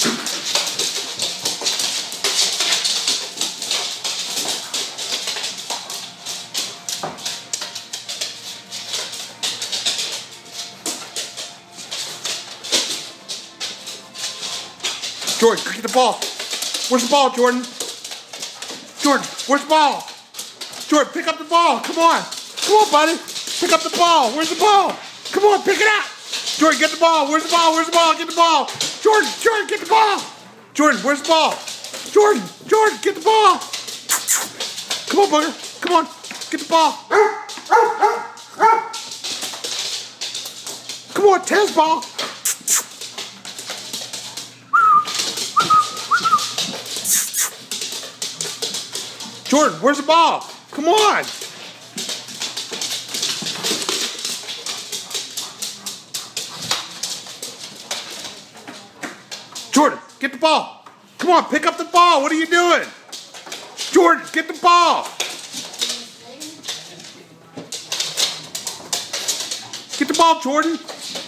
Jordan, get the ball. Where's the ball, Jordan? Jordan, where's the ball? Jordan, pick up the ball. Come on. Come on, buddy. Pick up the ball. Where's the ball? Come on, pick it up. Jordan, get the ball. Where's the ball? Where's the ball? Get the ball. Jordan, get the ball. Jordan, where's the ball? Jordan, get the ball. Come on, bugger. Come on. Get the ball. Come on, tennis ball. Jordan, where's the ball? Come on. Jordan, get the ball. Come on, pick up the ball. What are you doing? Jordan, get the ball. Get the ball, Jordan.